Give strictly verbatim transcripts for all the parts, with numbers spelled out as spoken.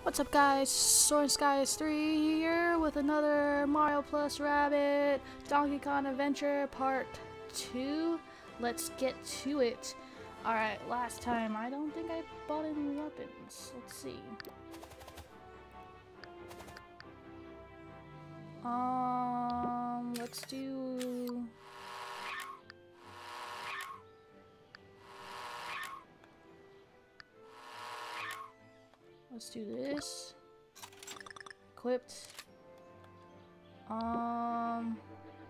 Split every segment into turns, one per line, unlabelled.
What's up, guys? Soaring Skies three here with another Mario plus Rabbit Donkey Kong Adventure Part two. Let's get to it. Alright, last time I don't think I bought any weapons. Let's see. Um, let's do... Let's do this. Equipped. Um.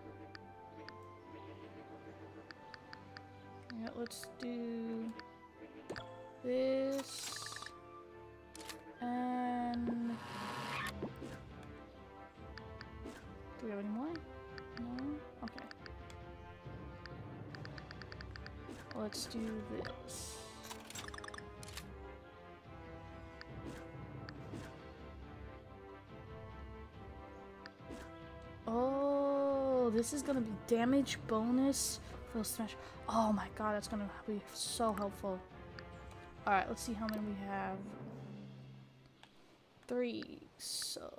Yeah, let's do this. And do we have any more? No? Okay. Let's do this. Oh, this is gonna be damage bonus for smash. Oh my god, that's gonna be so helpful. Alright, let's see how many we have. Three. So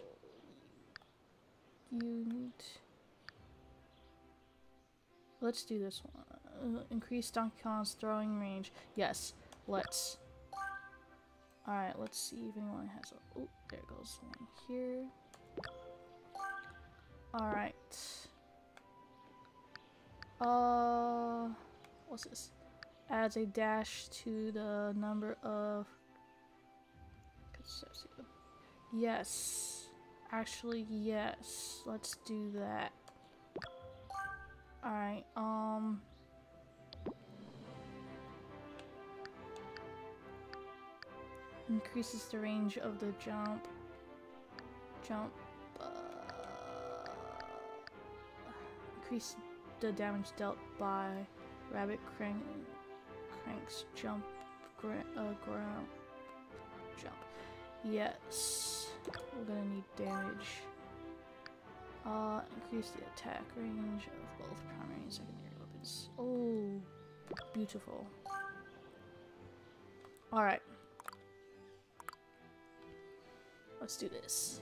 unit. Let's do this one. Uh, increase Donkey Kong's throwing range. Yes, let's. Alright, let's see if anyone has a. Oh, there goes one here. Alright. Uh, what's this? Adds a dash to the number of... Yes. Actually, yes. Let's do that. Alright, um... increases the range of the jump. Jump. Increase the damage dealt by Rabbit Crank Crank's jump gra uh, ground jump. Yes, we're gonna need damage. Uh, increase the attack range of both primary and secondary weapons. Oh, beautiful. All right, let's do this.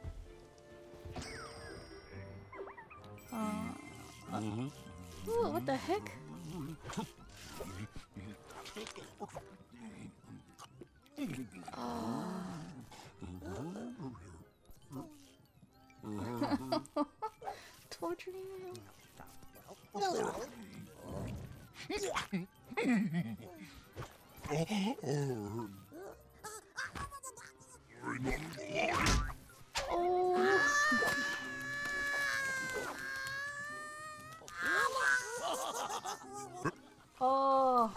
Uh, uh, ooh, what the heck? Oh. Torturing him? Oh. Oh.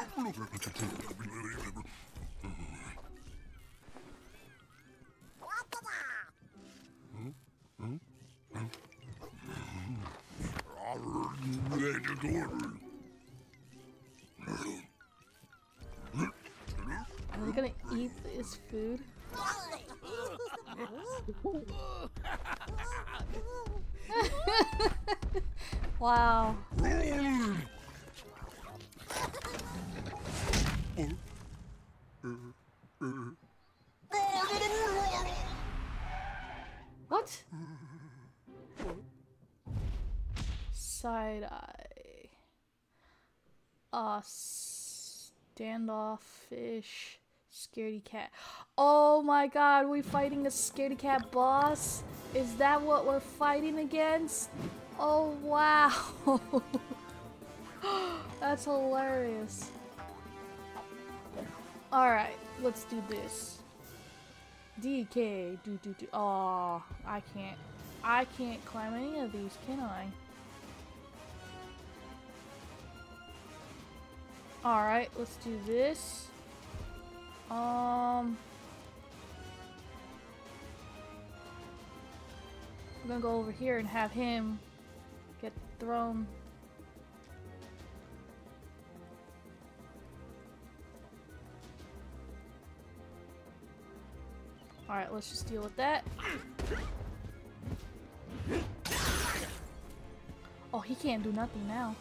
Are we gonna eat his food? Wow. What? Side eye. Uh, standoffish. Scaredy cat. Oh my god, we fighting a scaredy cat boss? Is that what we're fighting against? Oh wow. That's hilarious. Alright, let's do this. D K, do do do. Oh, I can't. I can't climb any of these, can I? Alright, let's do this. Um, we're gonna go over here and have him get thrown. Alright, let's just deal with that. Oh, he can't do nothing now.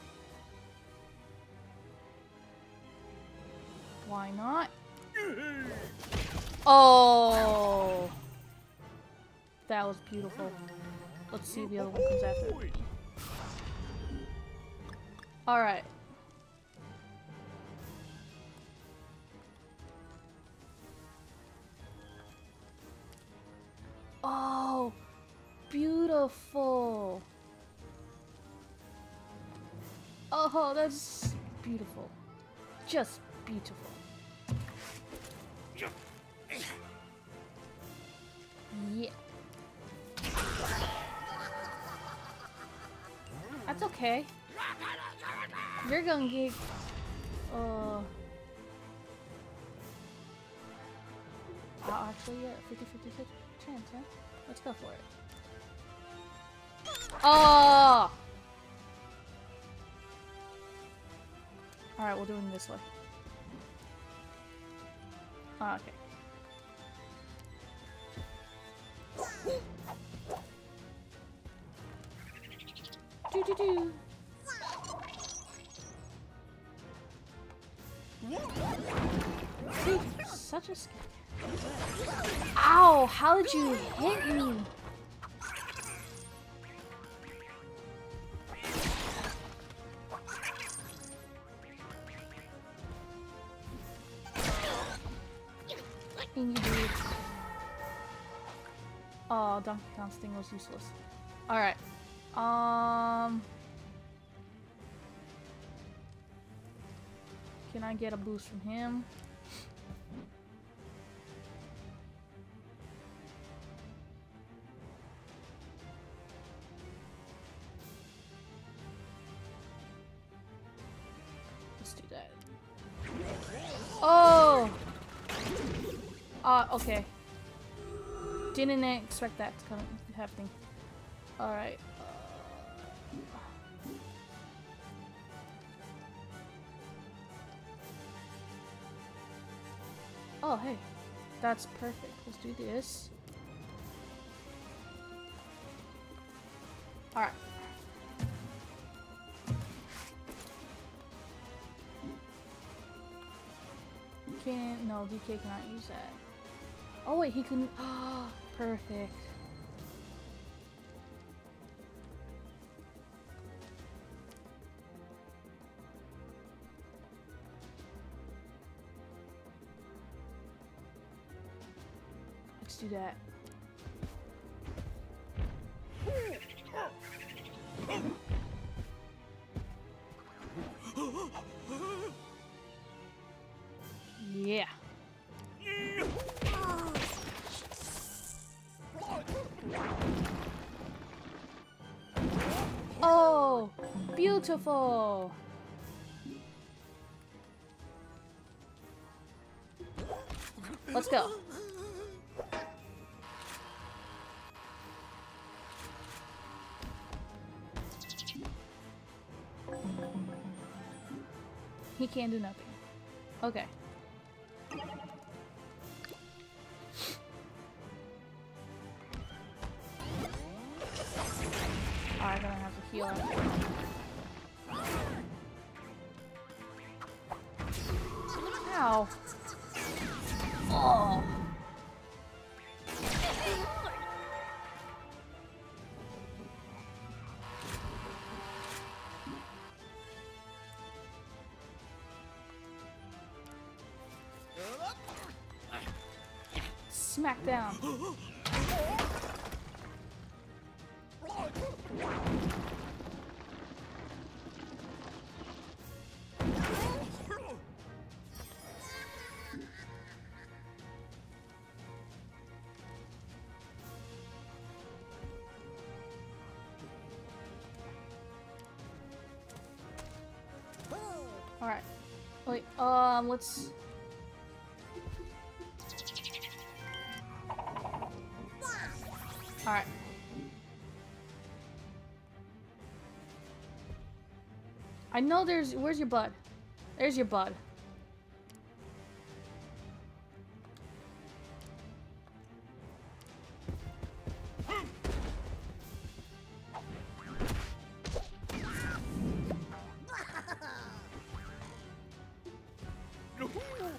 Why not? Oh. That was beautiful. Let's see if the other one comes after. Alright. Oh, beautiful. Oh, that's beautiful. Just beautiful. Yeah. That's okay. You're gonna get... Uh... I'll actually get a fifty fifty chance, huh? Let's go for it. Oh! Alright, we'll do it this way. Oh, okay. Do do do. Dude, you're such a scare. Ow! How did you hit me? Oh, Donkey Kong's thing was useless. Alright. Um... Can I get a boost from him? Let's do that. Oh! Uh, okay. Didn't expect that to come happening. Alright. Oh, hey. That's perfect. Let's do this. Alright. Can no, D K cannot use that. Oh wait, he couldn't. Oh, perfect. Let's do that. Yeah. Oh, beautiful. Let's go. He can't do nothing. Okay. I'm gonna have to heal him. Ow. Oh. Smack down. Alright. Wait, um, let's... Alright. I know there's... Where's your bud? There's your bud.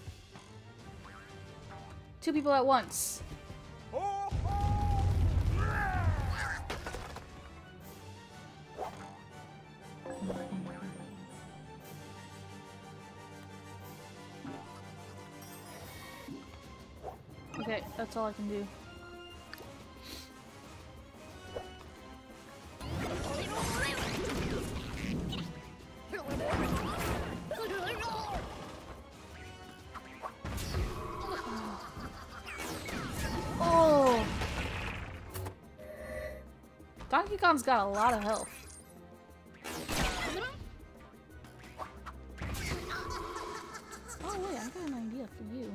Two people at once. Okay, that's all I can do. Oh! Donkey Kong's got a lot of health. Oh wait, I got an idea for you.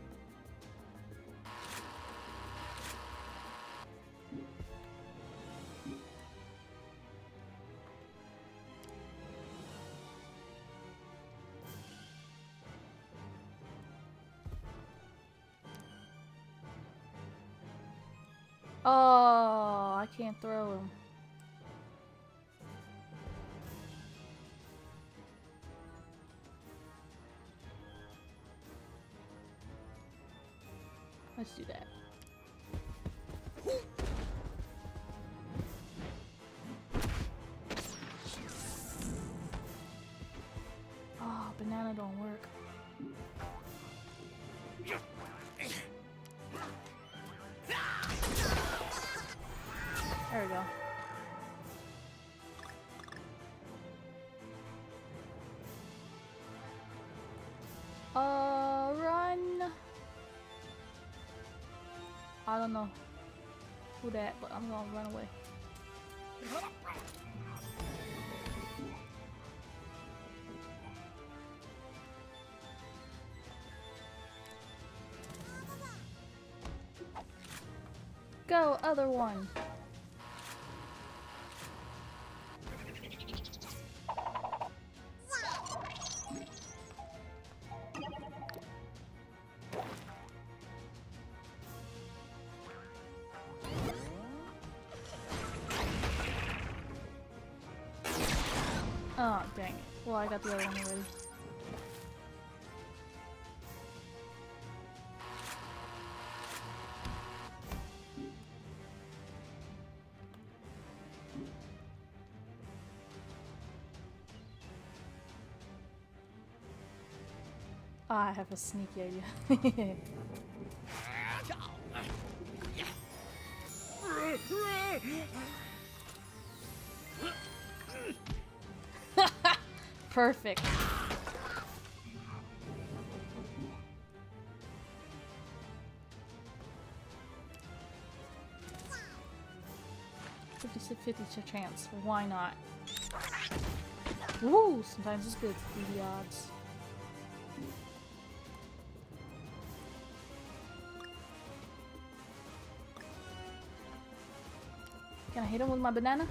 Oh, I can't throw him. Let's do that. Oh, banana don't work. There we go. Uh, run. I don't know who that, but I'm gonna run away. Go, other one. Oh, dang it. Well, I got the other one already. Oh, I have a sneaky idea. Perfect. fifty-six fifty chance. Why not? Woo! Sometimes it's good to be the odds. Can I hit him with my banana?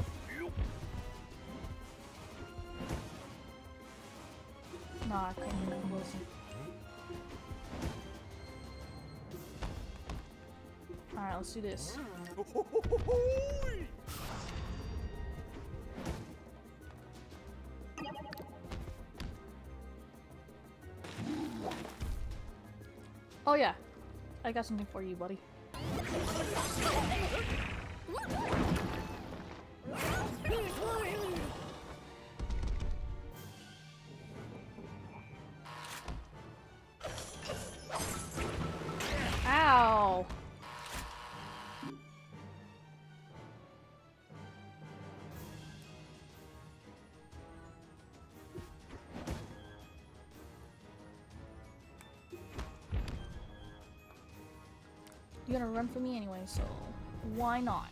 No, I couldn't hit him close. Alright, let's do this. Oh yeah, I got something for you, buddy. Ow! You're gonna run for me anyway, so why not?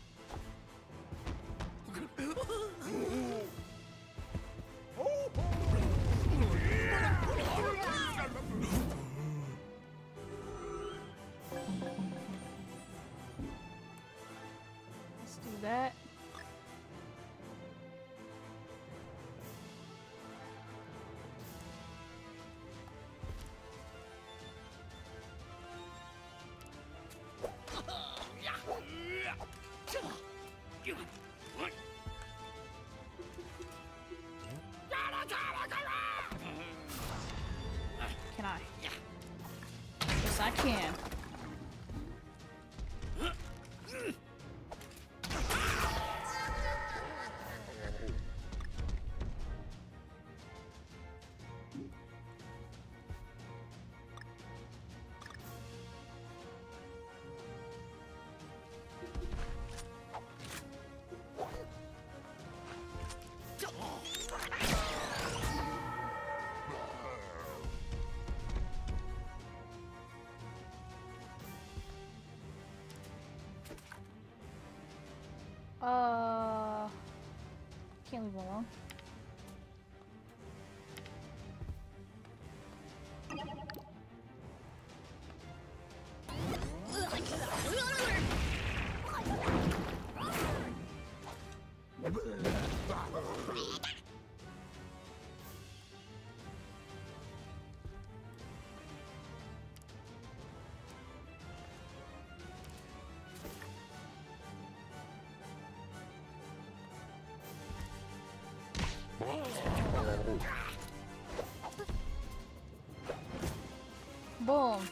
Let's do that. Can I? Yes, I can. Uh, can't leave him alone. Boom.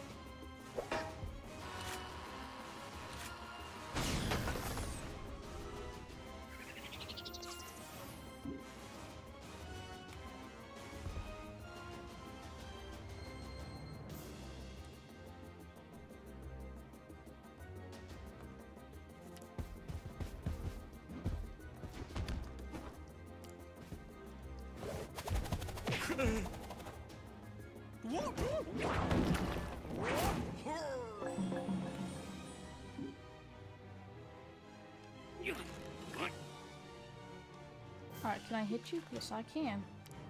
Alright, can I hit you? Yes, I can.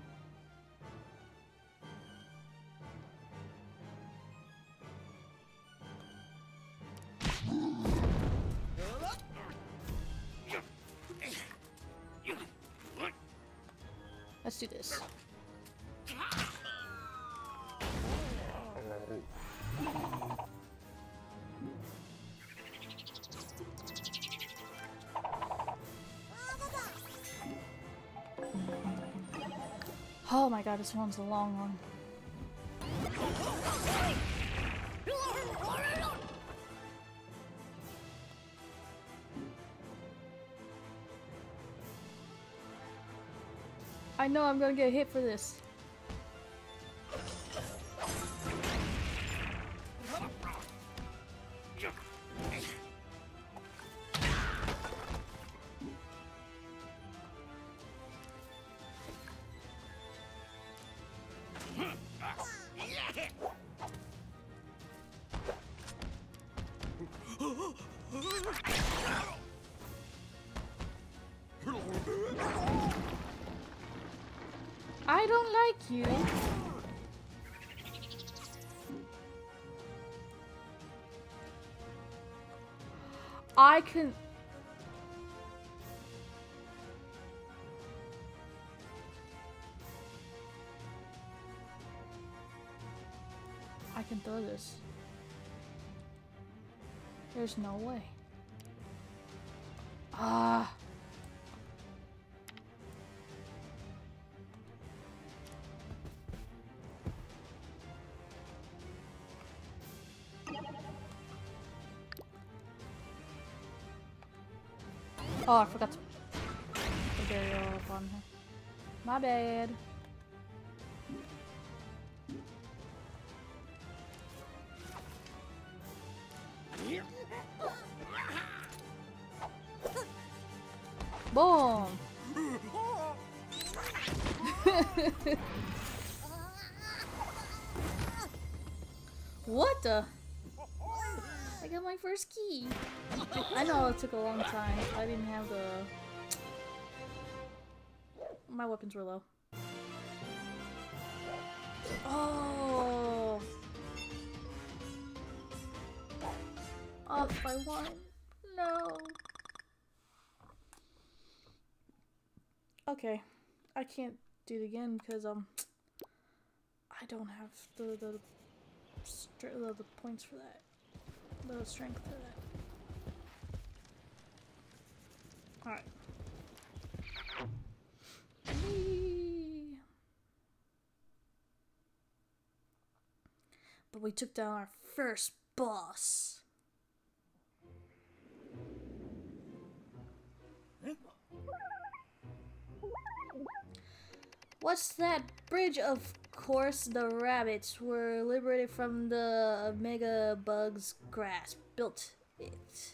Let's do this. Oh my god, this one's a long one. I know I'm gonna get hit for this. I don't like you. I can... I can throw this. There's no way. Ah. Oh, I forgot to put the barrier up on her. My bad. Boom! What the? I got my first key. I know it took a long time. I didn't have the... My weapons were low. Oh! Off by one. No. Okay. I can't do it again because um I don't have the the, the, the points for that. The strength for that. Alright. But we took down our first boss. What's that bridge? Of course, the rabbits were liberated from the mega bug's grasp. Built it.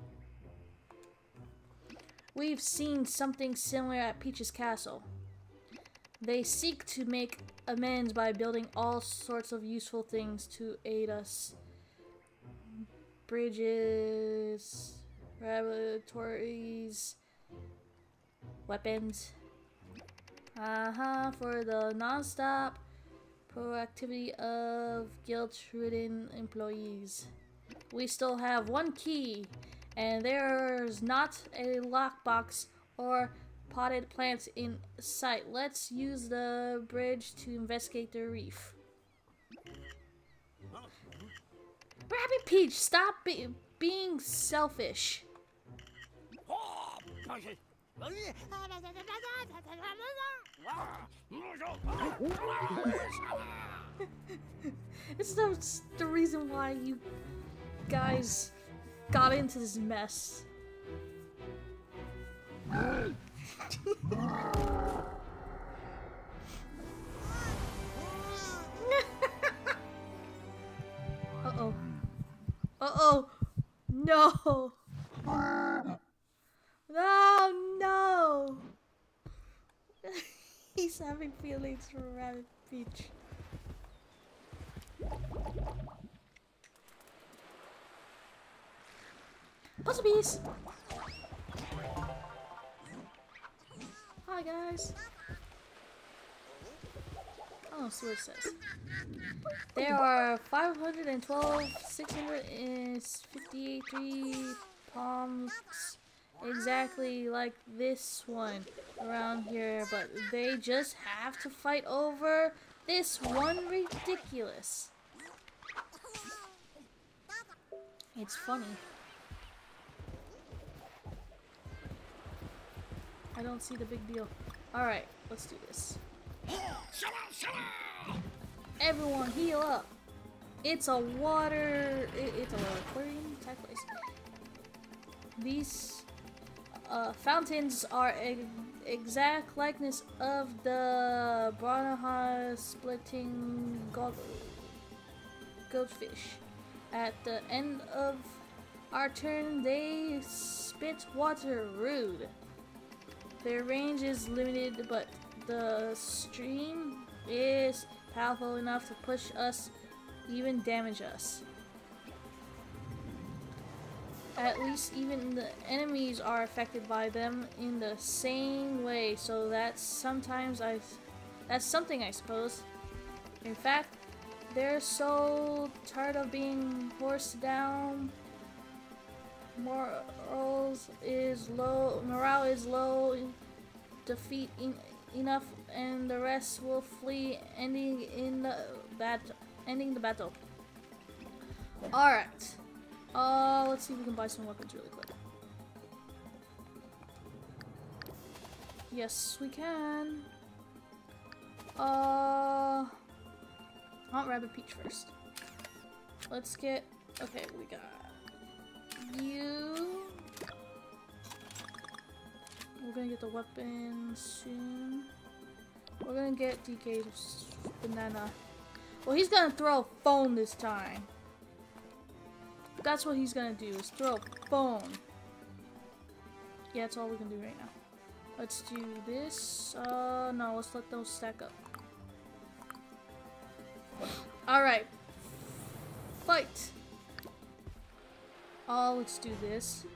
We've seen something similar at Peach's castle. They seek to make amends by building all sorts of useful things to aid us. Bridges, laboratories, weapons. Uh-huh, for the non-stop proactivity of guilt-ridden employees. We still have one key, and there's not a lockbox or potted plants in sight. Let's use the bridge to investigate the reef. Rabbit Peach, stop be being selfish. This is the, the reason why you guys got into this mess. Uh-oh. Uh-oh. No. No, no. He's having feelings for Rabbit Peach. Puzzle piece. Hi guys. Oh, see what it says. There are five hundred twelve, six hundred fifty-eight tree palms exactly like this one around here, but they just have to fight over this one. Ridiculous. It's funny. I don't see the big deal. Alright, let's do this. Everyone heal up. It's a water... It, it's a aquarium type place. These uh, fountains are an exact likeness of the Branaha splitting go goldfish. At the end of our turn, they spit water. Rude. Their range is limited, but the stream is powerful enough to push us, even damage us. At least even the enemies are affected by them in the same way, so that's sometimes I that's something I suppose. In fact, they're so tired of being forced down. Morals is low. Morale is low. Defeat in, enough, and the rest will flee, ending in the battle. Ending the battle. All right. Uh, let's see if we can buy some weapons really quick. Yes, we can. Uh, I want Rabbit Peach first. Let's get. Okay, we got you. We're gonna get the weapons soon. We're gonna get D K's banana. Well, he's gonna throw a phone this time. That's what he's gonna do, is throw a phone. Yeah, that's all we can do right now. Let's do this. Uh, no, let's let those stack up. Alright. Fight! Oh, let's do this.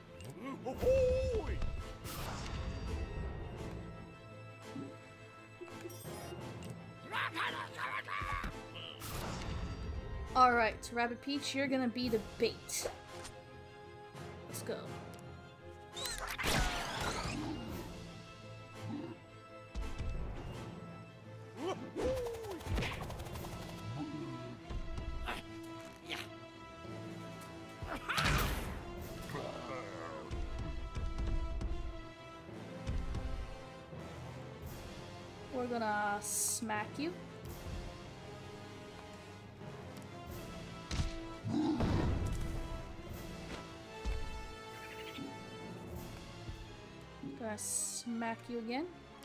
Alright, Rabbit Peach, you're gonna be the bait. Let's go. We're gonna smack you. Gonna smack you again.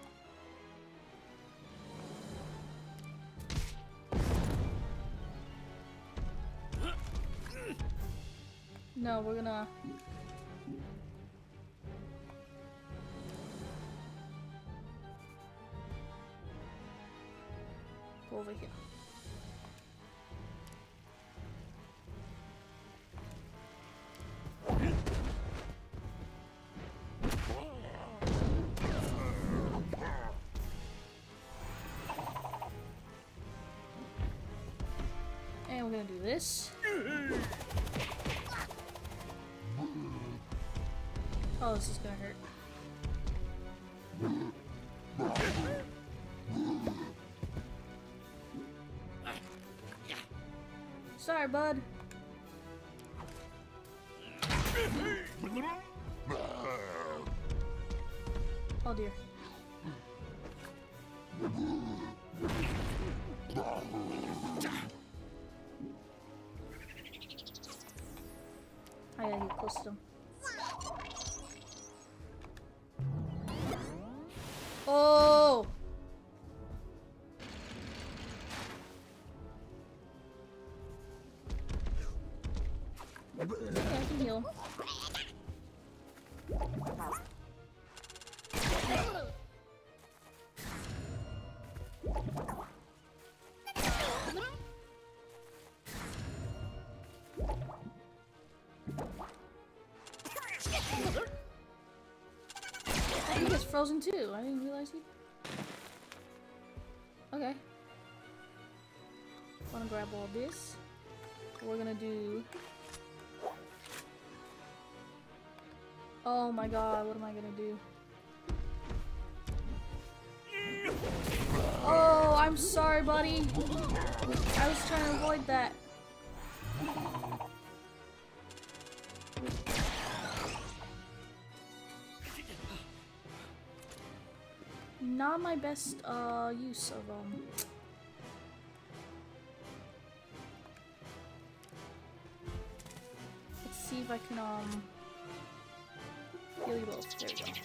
No, we're gonna... go over here. gonna do this. Oh, this is gonna hurt. Sorry, bud. Oh dear. I gotta get close to them. Oh! Okay, I can heal him. I think it's frozen too. I didn't realize he. Okay. Wanna grab all this. We're gonna do. Oh my god, what am I gonna do? Oh, I'm sorry, buddy. I was trying to avoid that. Not my best uh, use of um. Let's see if I can um heal you both. There we go.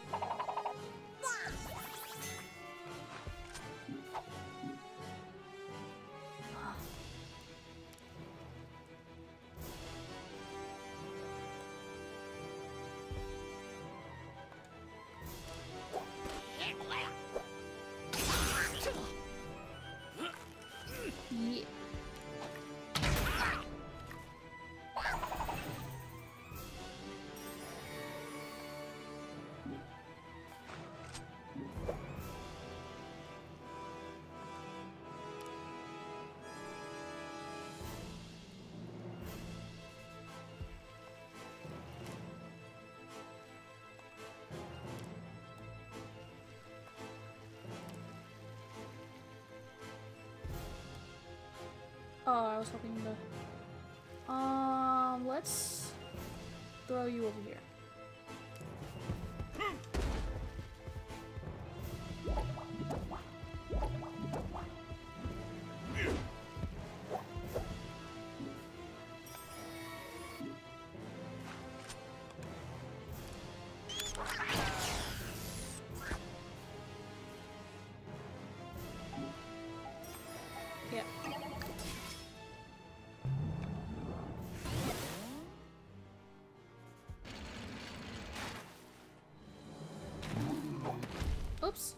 Yeah. Oh, I was hoping to. Um, let's throw you over here. Yeah. Oops.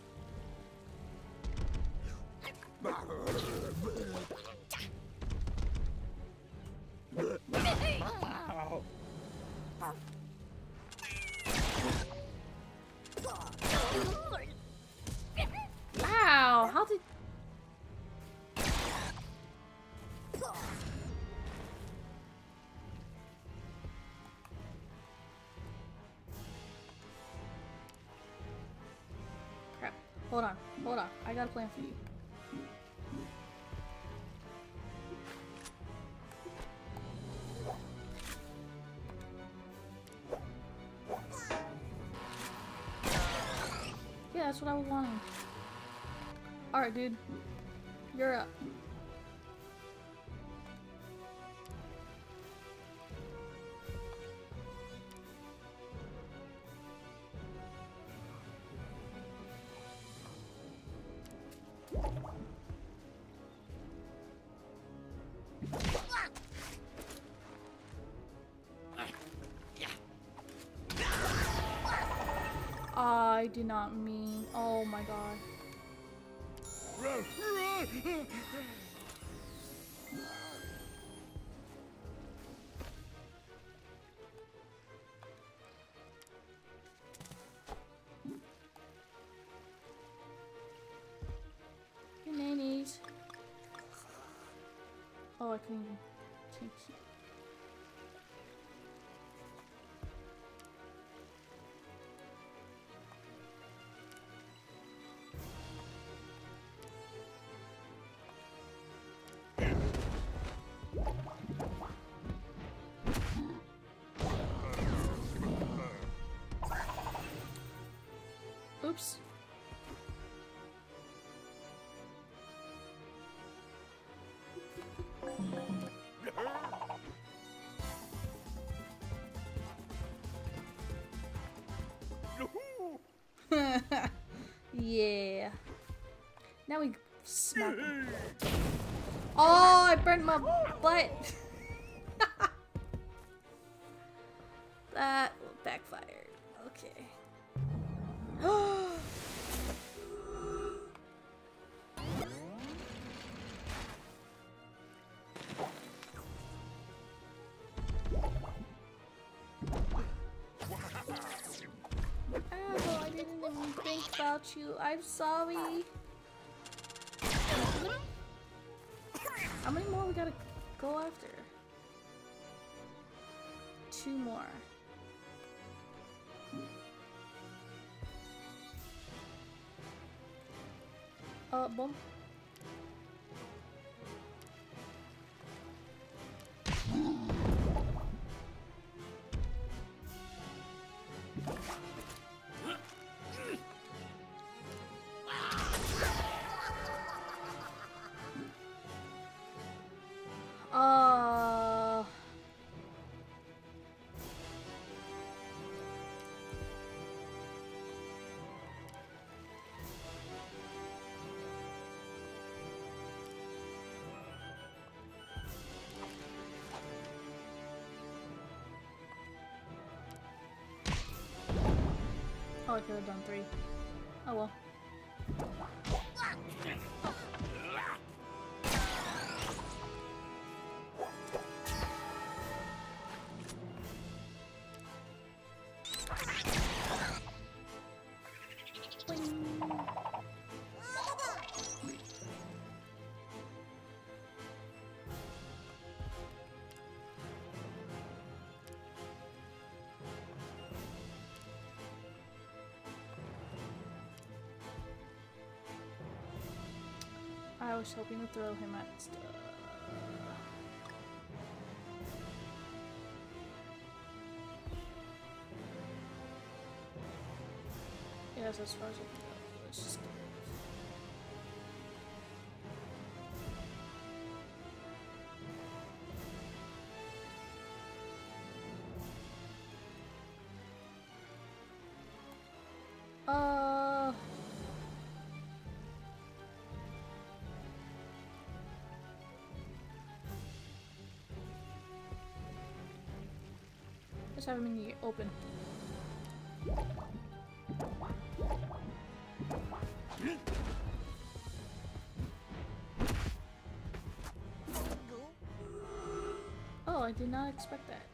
Wow, how did... Crap. Hold on, hold on. I got a plan for you. Yeah, that's what I was wanting. Alright, dude. You're up. I did not mean. Oh my god. Your nannies. Oh, I can, can keep. Oops. Yeah. Now we smack him. Oh, I burnt my butt. That backfired. Okay. Oh, I didn't even think about you. I'm sorry. How many more we gotta go after? Two more. Uh, boom. Uh... Oh, I could have done three. Oh well. I was hoping to throw him at stuff. Yeah, that's as far as I can go. Let's just do it. Uh... Let's have him in the open. Oh, I did not expect that.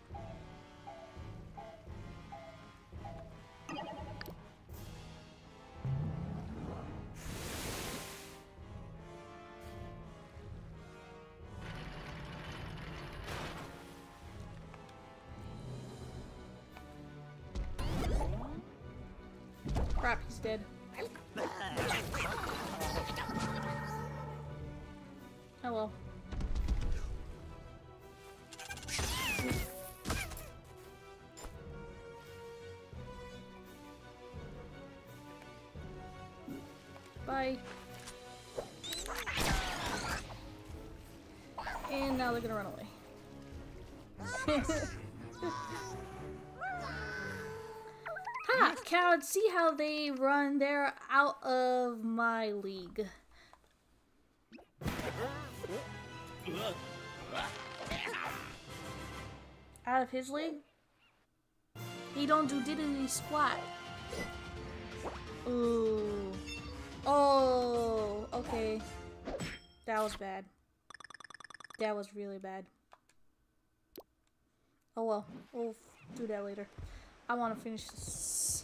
Crap, he's dead. Oh well. Bye. And now they're gonna run away. Ha! Coward, see how they run? They're out of my league. Out of his league? He don't do diddly squat. Ooh. Oh, okay. That was bad. That was really bad. Oh well, we'll do that later. I want to finish this.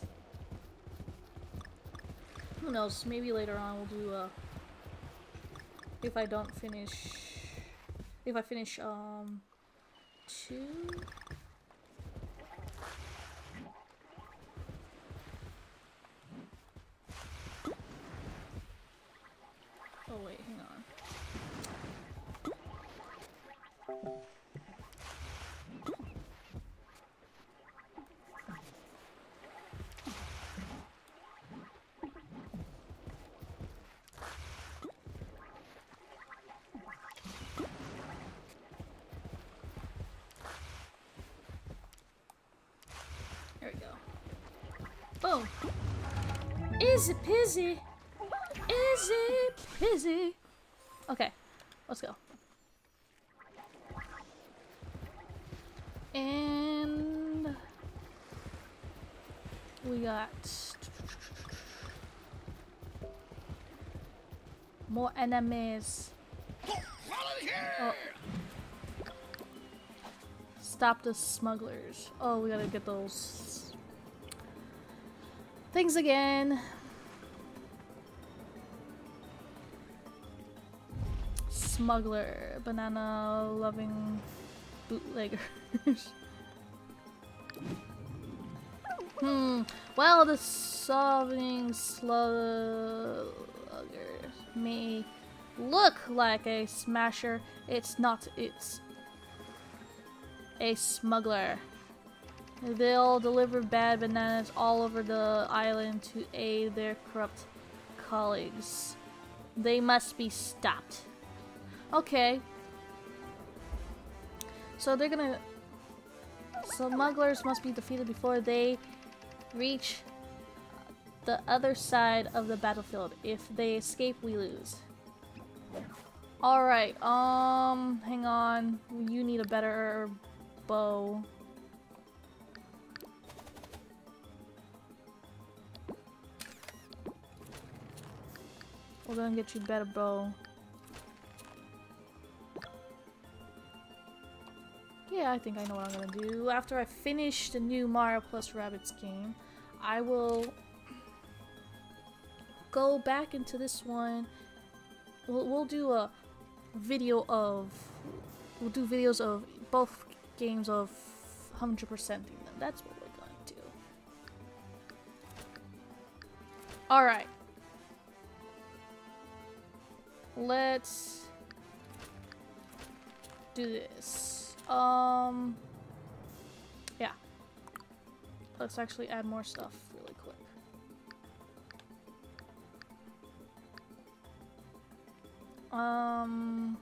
Who knows? Maybe later on we'll do, uh... if I don't finish If I finish, um, two. Oh wait, hang on. There we go. Boom. Easy peasy. Easy peasy. Okay, let's go. And we got more enemies. Oh. Stop the smugglers. Oh, we gotta get those things again. Smuggler, banana loving bootleggers. hmm. Well, the solving sluggers may look like a smasher. It's not. It's a smuggler. They'll deliver bad bananas all over the island to aid their corrupt colleagues. They must be stopped. Okay. So they're gonna... Smugglers must be defeated before they reach the other side of the battlefield. If they escape, we lose. Alright, um... hang on. You need a better bow. We're gonna get you a better bow. Yeah, I think I know what I'm gonna do. After I finish the new Mario plus Rabbids game, I will go back into this one. We'll, we'll do a video of... We'll do videos of both games of one hundred percenting them. That's what we're going to do. Alright. Let's do this. Um, yeah. Let's actually add more stuff really quick. Um,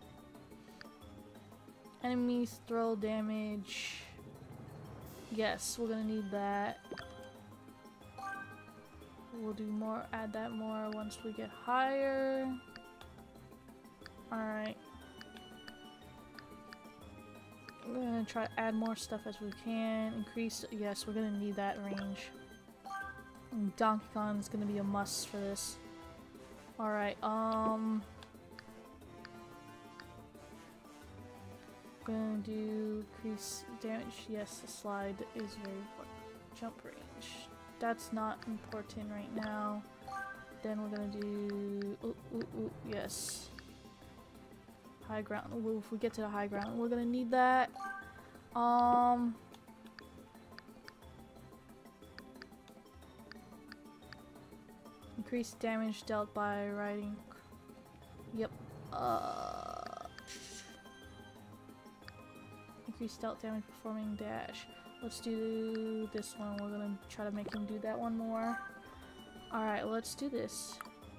enemies throw damage. Yes, we're gonna need that. We'll do more, add that more once we get higher. Alright. We're gonna try to add more stuff as we can. Increase, yes, we're gonna need that range. And Donkey Kong is gonna be a must for this. Alright, um... we're gonna do increase damage. Yes, the slide is very important. Jump range. That's not important right now. Then we're gonna do... Ooh, ooh, ooh, yes. High ground. Well, if we get to the high ground, we're gonna need that. Um, increase damage dealt by riding. Yep. Uh, increase dealt damage performing dash. Let's do this one. We're gonna try to make him do that one more. All right, let's do this.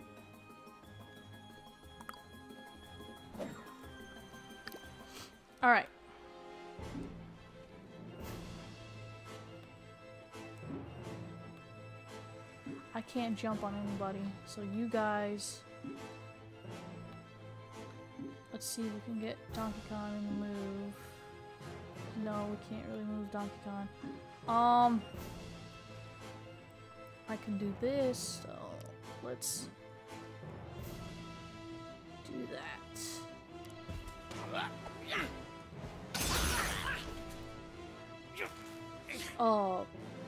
Alright. I can't jump on anybody, so you guys... Let's see if we can get Donkey Kong to move. No, we can't really move Donkey Kong. Um... I can do this, so let's do that. Oh.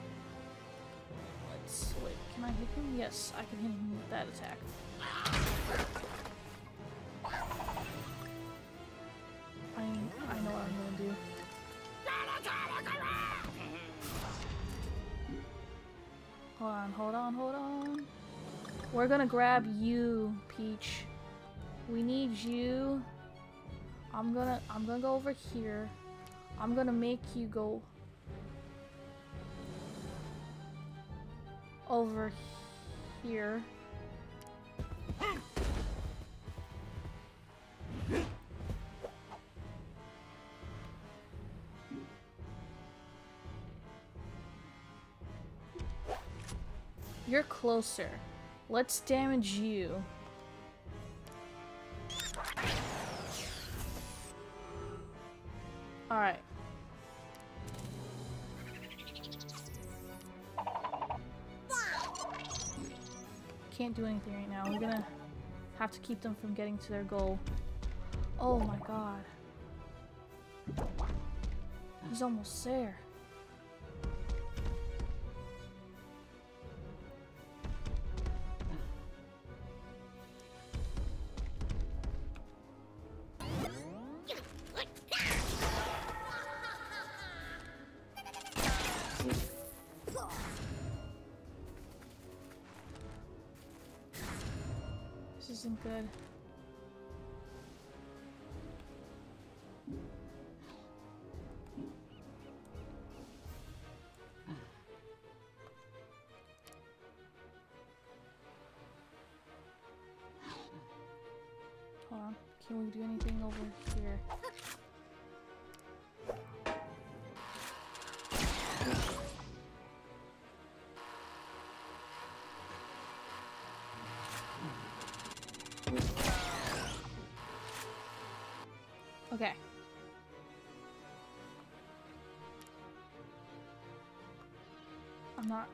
Let's wait. Can I hit him? Yes, I can hit him with that attack. what I'm gonna do. Hold on, hold on, hold on. We're gonna grab you, Peach. We need you. I'm gonna I'm gonna go over here. I'm gonna make you go over here. You're closer. Let's damage you. Alright. Can't do anything right now. We're gonna have to keep them from getting to their goal. Oh my god. He's almost there. This isn't good. Hold on. Can we do anything over here? Okay. I'm not...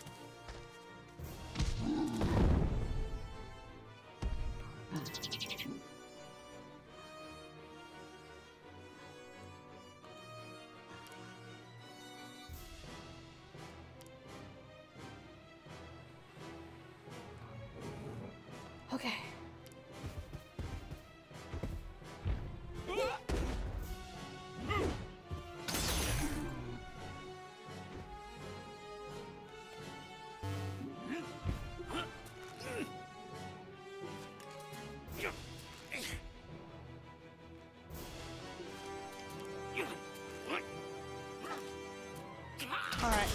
Okay. Alright.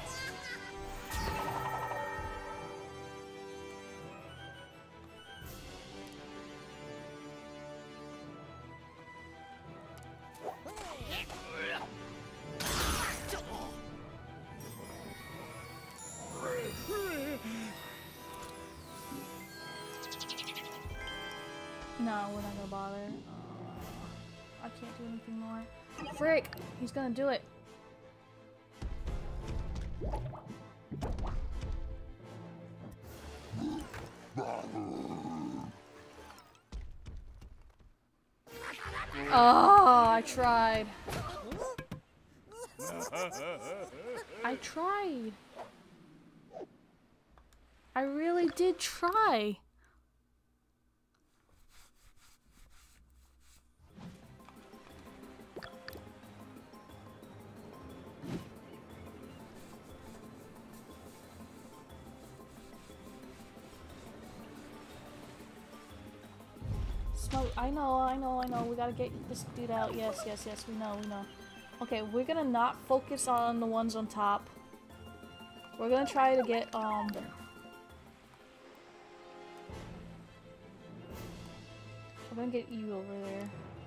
No, we're not gonna bother. Uh, I can't do anything more. Frick! He's gonna do it. Oh, I tried. I tried. I really did try. Smoke. I know, I know, I know. We gotta get this dude out. Yes, yes, yes. We know, we know. Okay, we're gonna not focus on the ones on top. We're gonna try to get, um... we're gonna get you over there.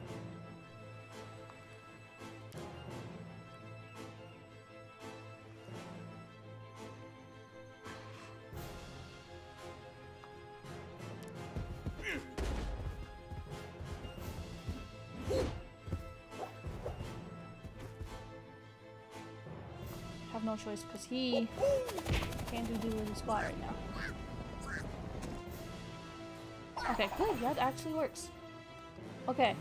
Have no choice because he can't do do with his spot right now. Okay, good. That actually works. Okay.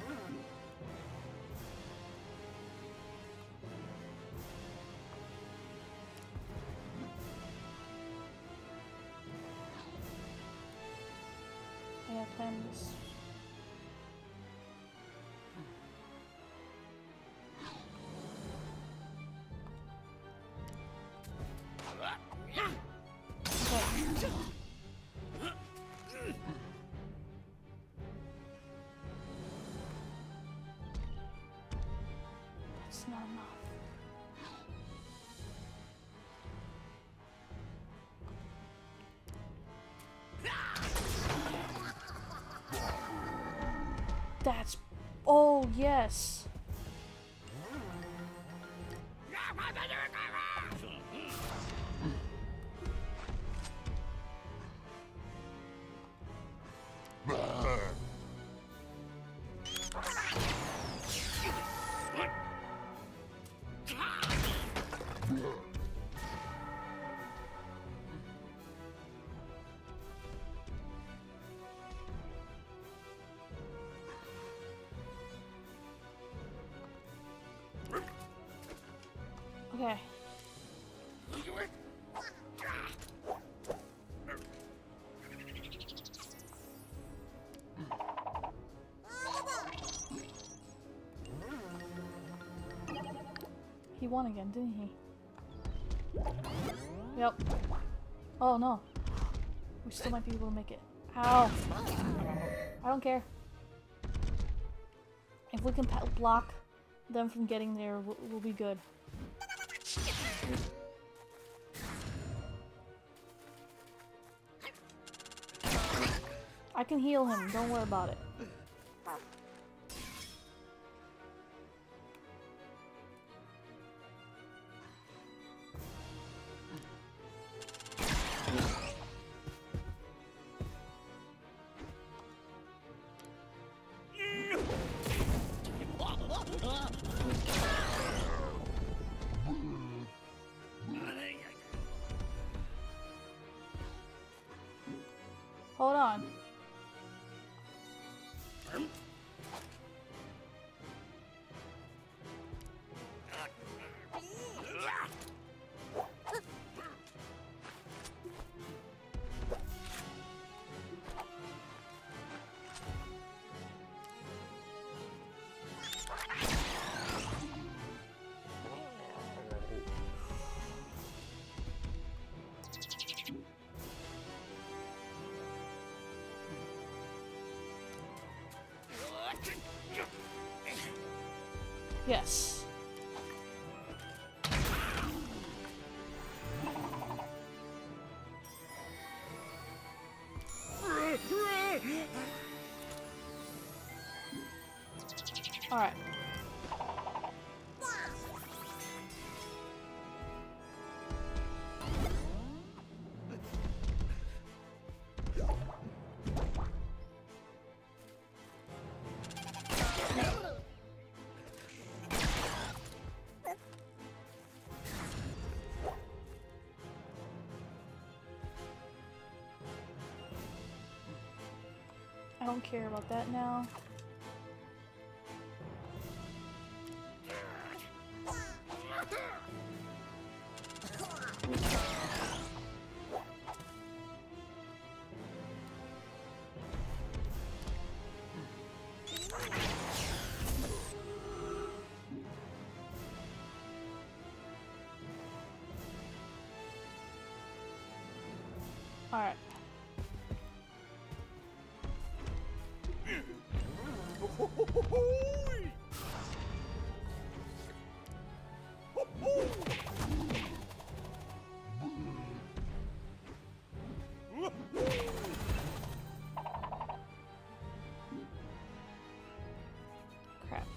I have plans. That's... Oh, yes. Okay. He won again, didn't he? Yep. Oh no. We still might be able to make it. Ow! I don't care. If we can block them from getting there, we'll, we'll be good. I can heal him, don't worry about it. Hold on. Yes. All right. I don't care about that now. All right. Crap.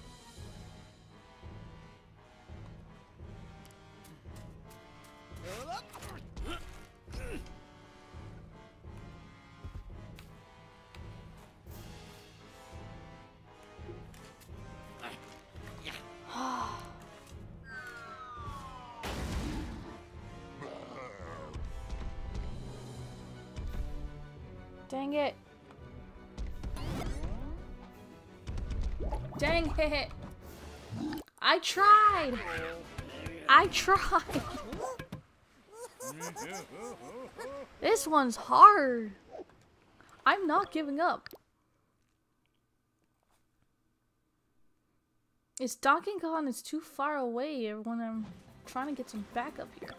Dang it. Dang it. I tried. I tried. This one's hard. I'm not giving up. It's Donkey Kong is too far away when I'm trying to get some backup here.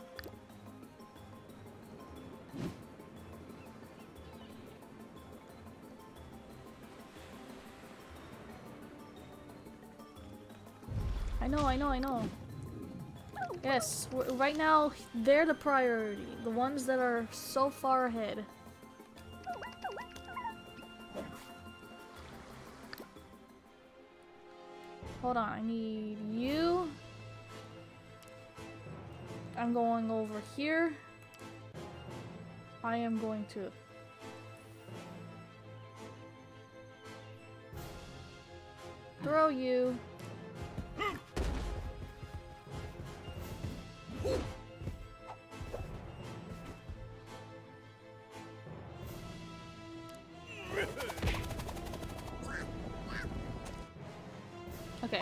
I know, I know, I know. Yes, right now, they're the priority. The ones that are so far ahead. Hold on, I need you. I'm going over here. I am going to throw you. Okay.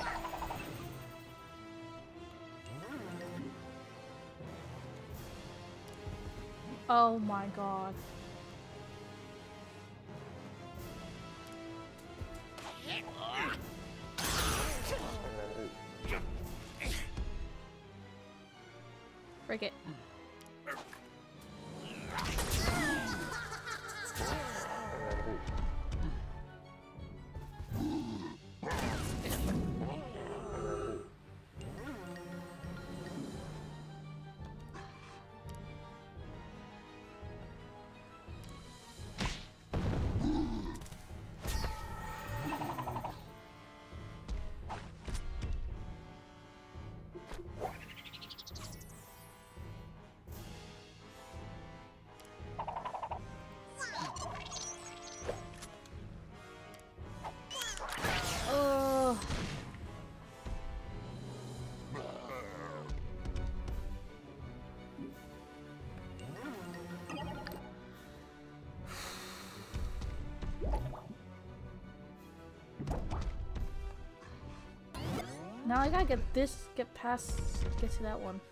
Oh my god. Break it. Now I gotta get this, get past, get to that one.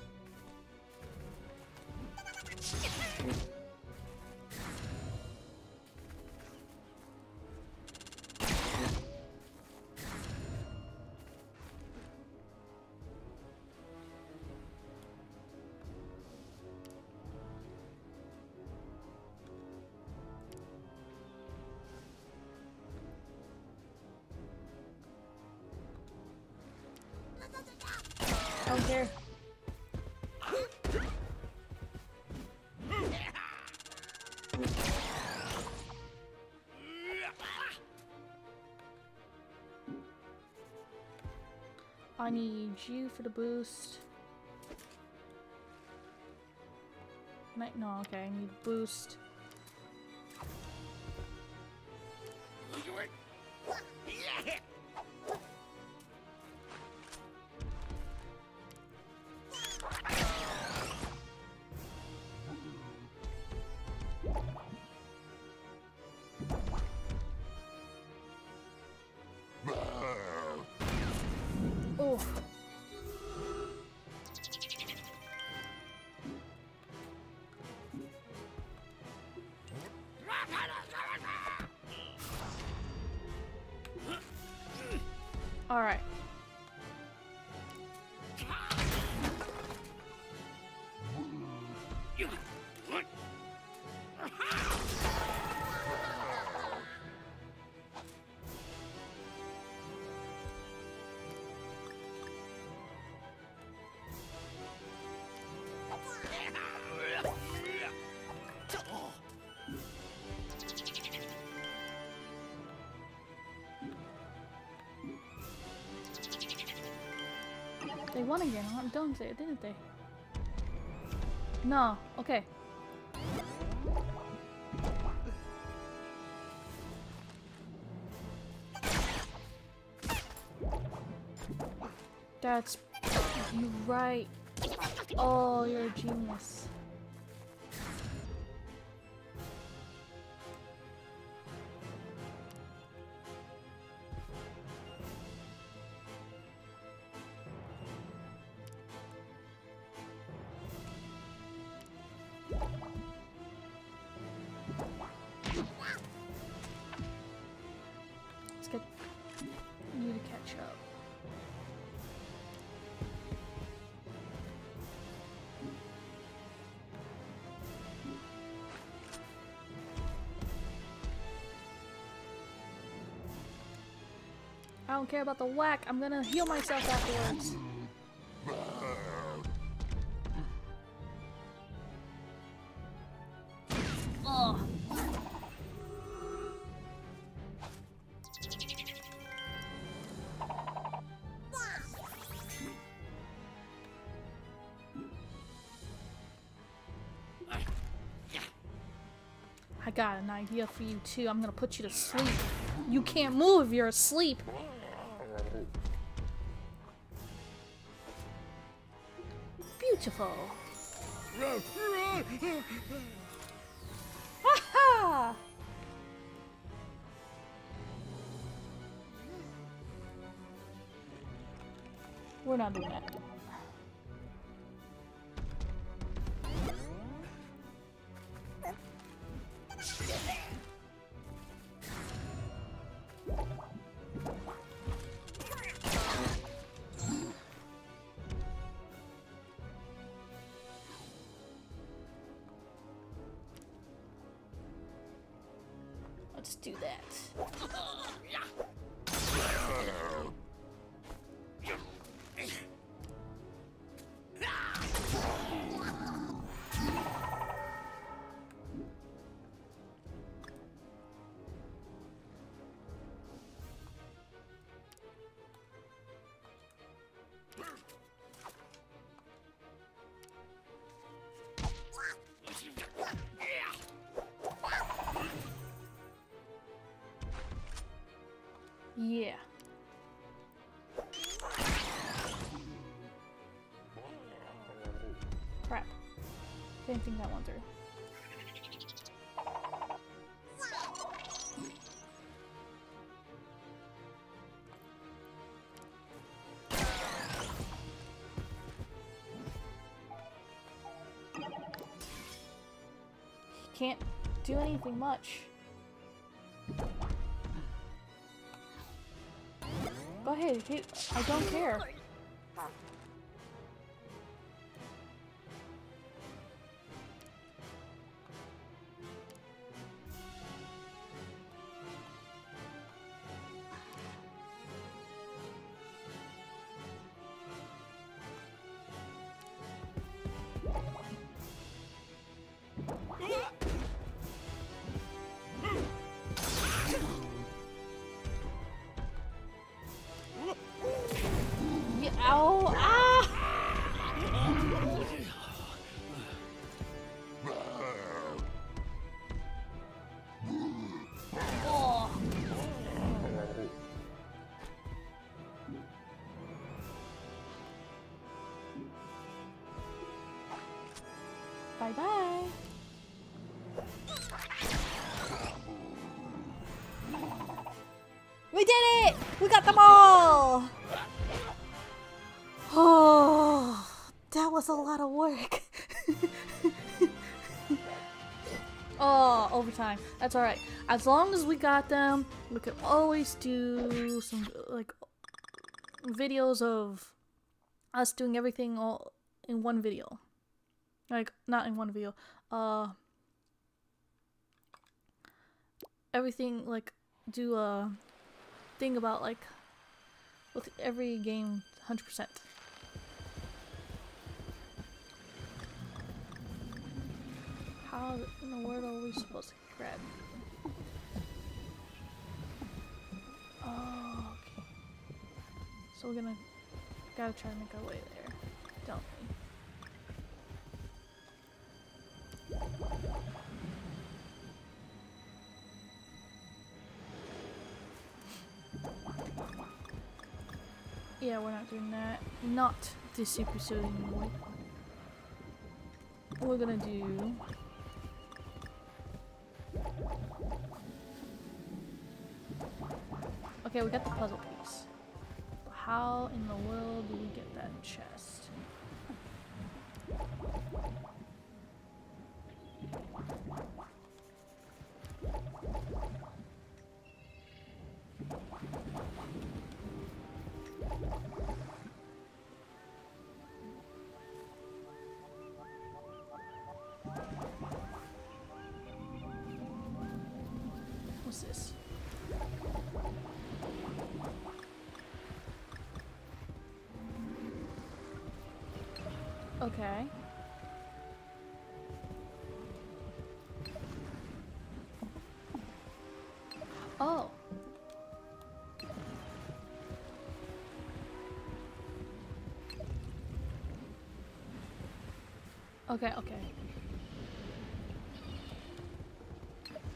I don't care. I need you for the boost. No, okay, I need boost. Oh. All right. They won again, huh? Don't they? Didn't they? No. Okay. That's you right. Oh, you're a genius. Let's get you to catch up. I don't care about the whack. I'm gonna heal myself afterwards. Ugh. got an idea for you too. I'm gonna put you to sleep. You can't move if you're asleep. Beautiful. Ha-ha! We're not doing that. Let's do that. Yeah. Crap. Didn't think that one through. He can't do anything much. Go ahead, hit. I don't care. Ow! Ah! Oh. Bye bye. We did it! We got them all! Oh, that was a lot of work. Oh, overtime. That's alright. As long as we got them, we could always do some, like, videos of us doing everything all in one video. Like, not in one video. Uh, everything, like, do a thing about, like, with every game one hundred percent. How in the world are we supposed to grab you? Oh, okay. So we're gonna gotta try to make our way there, don't we? Yeah, we're not doing that. Not this super suit anymore. We're gonna do. Okay, we got the puzzle piece. How in the world do we get that chest? What's this? Okay. Oh. Okay, okay.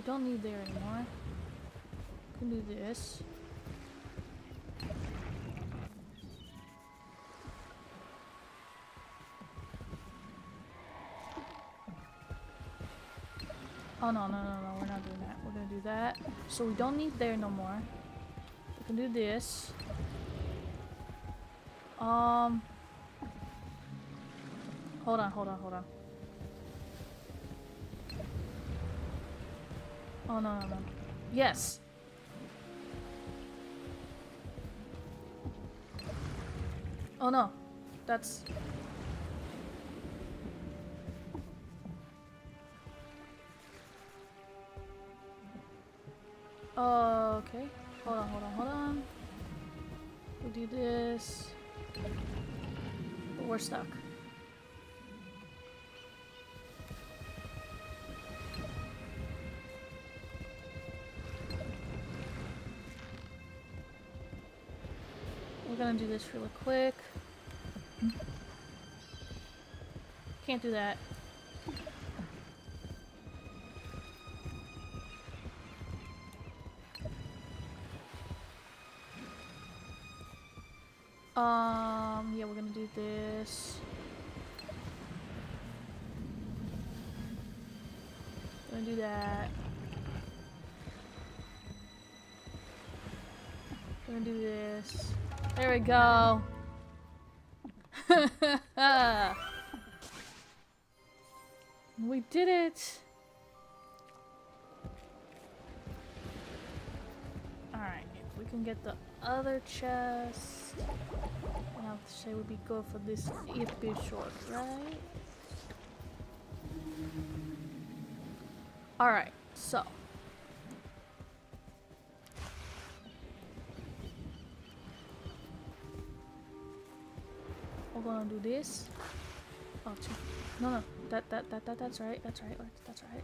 don't need there anymore. Can do this. Oh no, no, no, no, we're not doing that. We're gonna do that. So we don't need there no more. We can do this. Um Hold on, hold on, hold on. Oh no, no, no. Yes! Oh no. That's... Oh, okay. Hold on, hold on, hold on. We'll do this. But we're stuck. We're gonna do this really quick. Can't do that. Um, yeah, we're gonna do this. We're gonna do that. We're gonna do this. There we go. We did it. Alright, if we can get the other chest, I have to say we'd be good for this episode, right? Alright, so. We're gonna do this. Oh, two. No, no, that, that, that, that, that's right, that's right, that's right.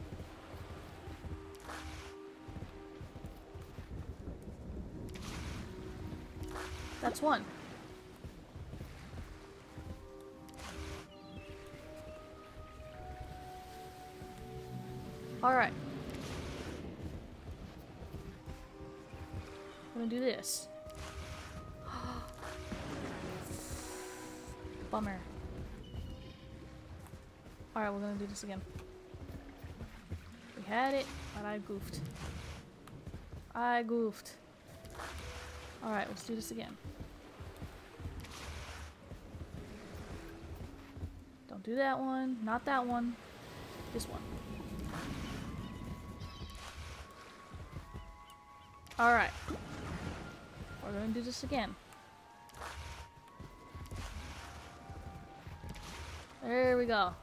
That's one. Alright. I'm gonna do this. Bummer. Alright, we're gonna do this again. We had it, but I goofed. I goofed. Alright, let's do this again. Don't do that one. Not that one. This one. Alright. We're gonna do this again. There we go.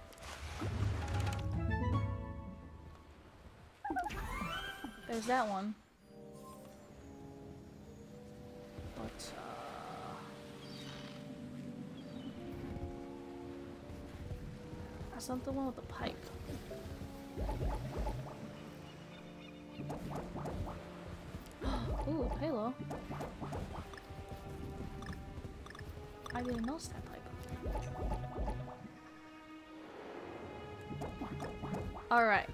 There's that one. But, uh... that's not the one with the pipe. Ooh, Halo. I didn't notice that pipe. Alright.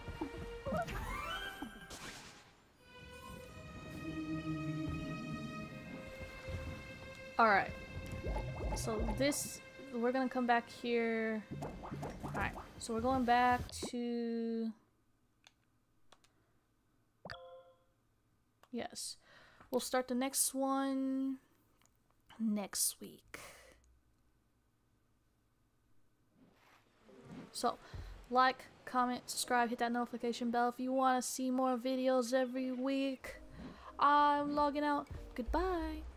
Alright. So this, we're gonna come back here. Alright, so we're going back to... Yes. We'll start the next one next week. So, like, comment, subscribe, hit that notification bell if you want to see more videos every week. I'm logging out. Goodbye.